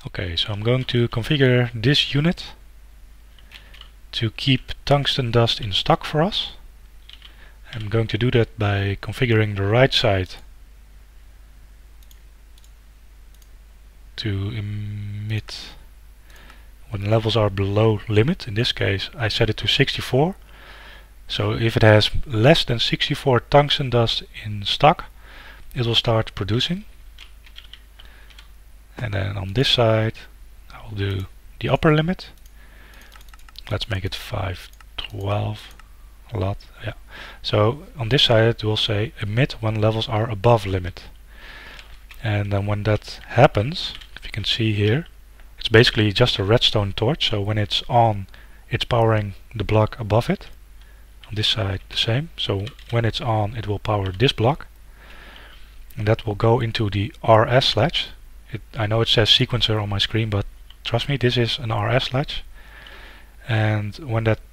Okay, so I'm going to configure this unit to keep tungsten dust in stock for us. I'm going to do that by configuring the right side to emit when levels are below limit. In this case I set it to 64. So if it has less than 64 tungsten dust in stock, it will start producing. And then on this side I will do the upper limit. Let's make it 512. A lot, yeah. So on this side it will say emit when levels are above limit. And then when that happens, if you can see here, it's basically just a redstone torch. So when it's on, it's powering the block above it. On this side the same. So when it's on, it will power this block, and that will go into the RS latch. I know it says sequencer on my screen, but trust me, this is an RS latch. And when that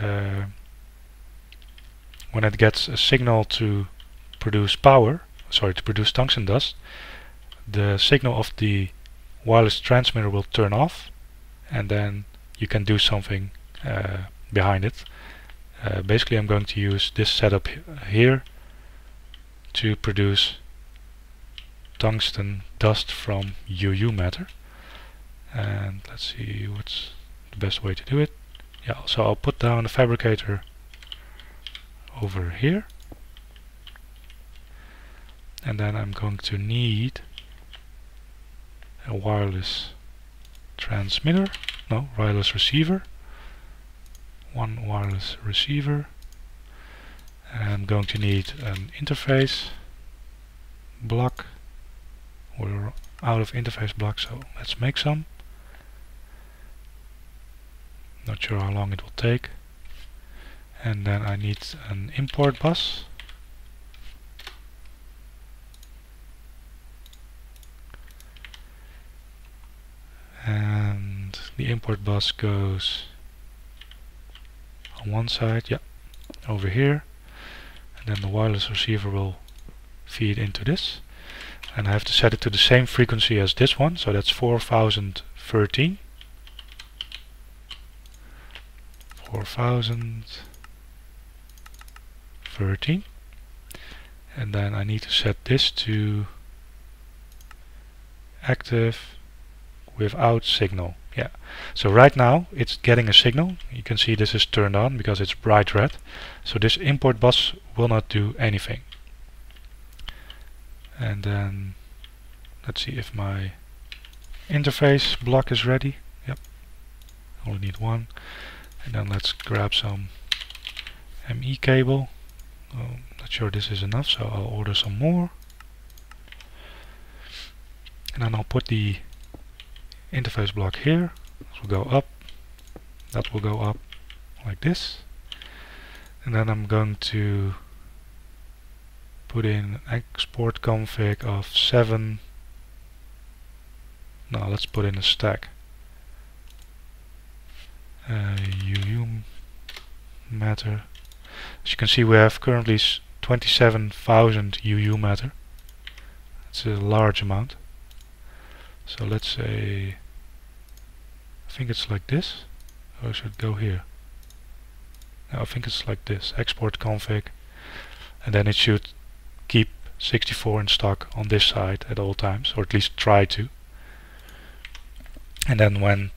when it gets a signal to produce power, to produce tungsten dust, the signal of the wireless transmitter will turn off, and then you can do something behind it. Basically I'm going to use this setup here to produce tungsten dust from UU matter. And let's see what's the best way to do it. Yeah, so I'll put down the fabricator over here, and then I'm going to need a wireless transmitter, wireless receiver, one wireless receiver, and I'm going to need an interface block. We're out of interface blocks, so let's make some. Not sure how long it will take. And then I need an import bus. And the import bus goes on one side, yeah, over here. And then the wireless receiver will feed into this. And I have to set it to the same frequency as this one, so that's 4013. 4013. And then I need to set this to active without signal. Yeah, so right now it's getting a signal. You can see this is turned on because it's bright red. So this import bus will not do anything. And then let's see if my interface block is ready. Yep, only need one. And then let's grab some ME cable. Not sure this is enough, so I'll order some more. And then I'll put the interface block here. This will go up, that will go up like this. And then I'm going to put in export config of 7. No, let's put in a stack. UU matter. As you can see, we have currently 27,000 UU matter. It's a large amount. So let's say, I think it's like this, or I should go here. No, I think it's like this, export config, and then it should keep 64 in stock on this side at all times, or at least try to. And then when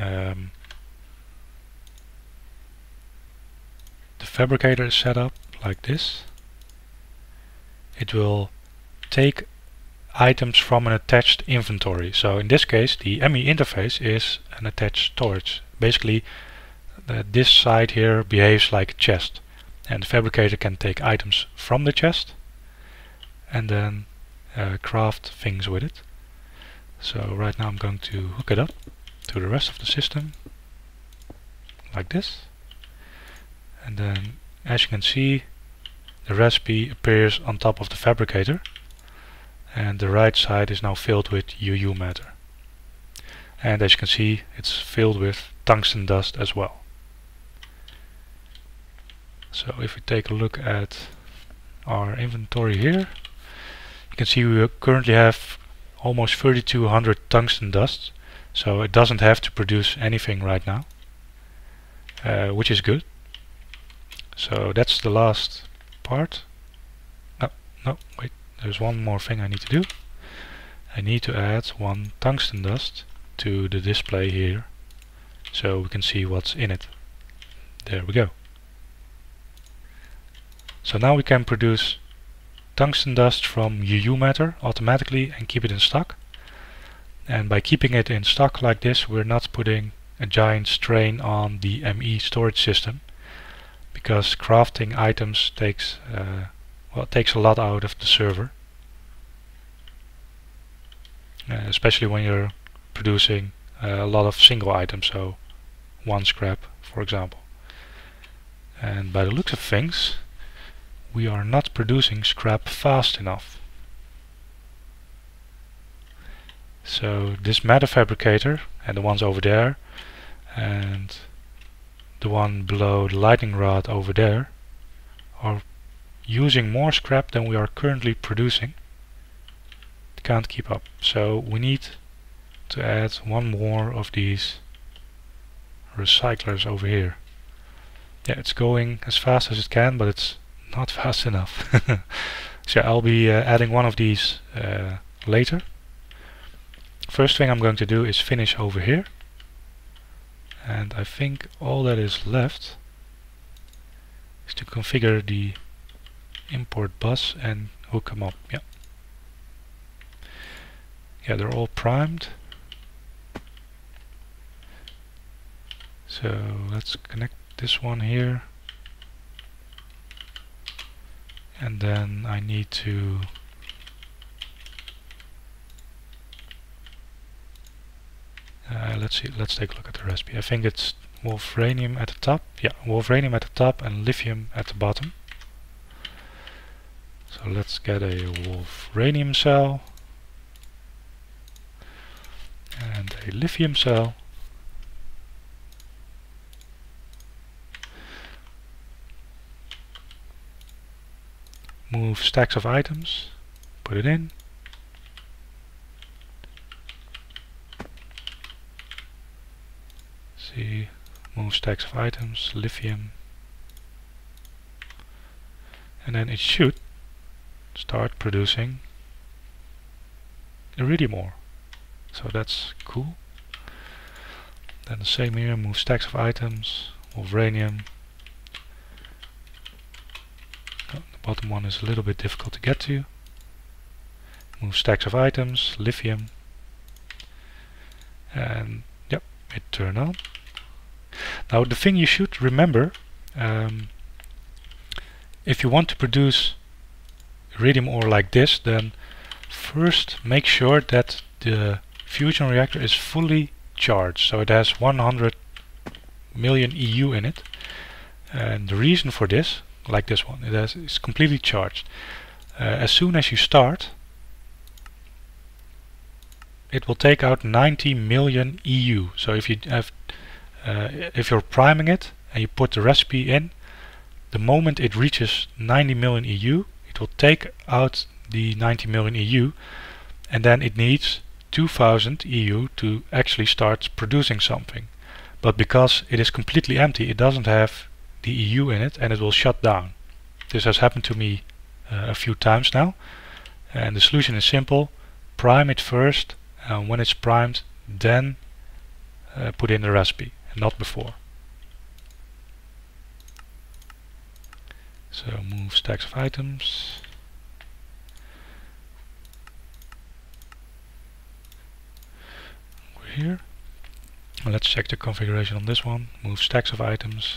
the fabricator is set up like this, it will take items from an attached inventory. So in this case the ME interface is an attached storage. Basically this side here behaves like a chest, and the fabricator can take items from the chest and then craft things with it. So right now I'm going to hook it up to the rest of the system like this, and then as you can see the recipe appears on top of the fabricator, and the right side is now filled with UU matter. And as you can see, it's filled with tungsten dust as well. So if we take a look at our inventory here, you can see we currently have almost 3200 tungsten dust, So it doesn't have to produce anything right now, which is good. So that's the last part. No, wait, there's one more thing I need to do. I need to add one tungsten dust to the display here, so we can see what's in it. There we go. So now we can produce tungsten dust from UU matter automatically and keep it in stock. And by keeping it in stock like this, we're not putting a giant strain on the ME storage system, because crafting items takes takes a lot out of the server, especially when you're producing a lot of single items, so one scrap for example. And by the looks of things, we are not producing scrap fast enough. So this matter fabricator and the ones over there and the one below the lightning rod over there are using more scrap than we are currently producing. It can't keep up. So we need to add one more of these recyclers over here. Yeah, it's going as fast as it can, but it's not fast enough. So I'll be adding one of these later. First thing I'm going to do is finish over here, and I think all that is left is to configure the import bus and hook them up. Yeah, they're all primed. So let's connect this one here, and then I need to let's take a look at the recipe. I think it's wolfranium at the top. Yeah, wolfranium at the top and lithium at the bottom. So let's get a wolfranium cell and a lithium cell. Move stacks of items, put it in. See, move stacks of items, lithium, and then it should start producing iridium ore. So that's cool. Then the same here, move stacks of items, wolfranium. Oh, the bottom one is a little bit difficult to get to. Move stacks of items, lithium, and yep, it turned on. Now the thing you should remember, if you want to produce iridium ore like this, then first make sure that the fusion reactor is fully charged, so it has 100 million EU in it. And the reason for this, like this one, it's completely charged. As soon as you start, it will take out 90 million EU. So if you have if you're priming it and you put the recipe in, the moment it reaches 90 million EU, it will take out the 90 million EU, and then it needs 2000 EU to actually start producing something. But because it is completely empty, it doesn't have the EU in it, and it will shut down. This has happened to me a few times now, and the solution is simple: prime it first, and when it's primed, then put in the recipe, and not before. So move stacks of items. Over here. And let's check the configuration on this one. Move stacks of items.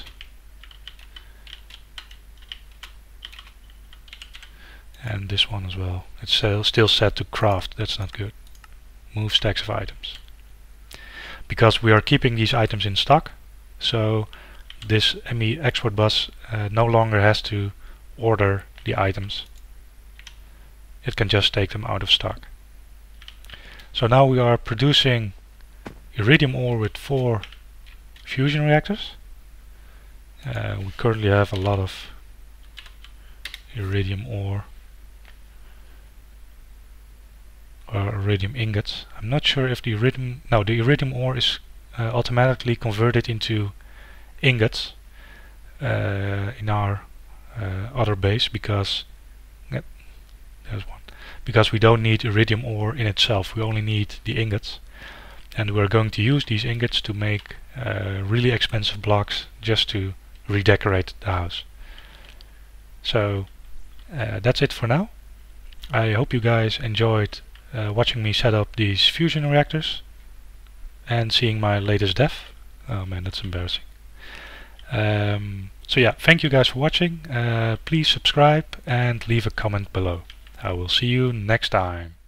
And this one as well. It's still set to craft. That's not good. Move stacks of items. Because we are keeping these items in stock, so this ME export bus no longer has to order the items. It can just take them out of stock. So now we are producing iridium ore with 4 fusion reactors. We currently have a lot of iridium ore, iridium ingots. I'm not sure if the iridium, no, the iridium ore is automatically converted into ingots in our other base, because there's one, because we don't need iridium ore in itself, we only need the ingots, and we're going to use these ingots to make really expensive blocks just to redecorate the house. So that's it for now. I hope you guys enjoyed watching me set up these fusion reactors and seeing my latest dev. Oh man, that's embarrassing. So yeah, thank you guys for watching. Please subscribe and leave a comment below. I will see you next time.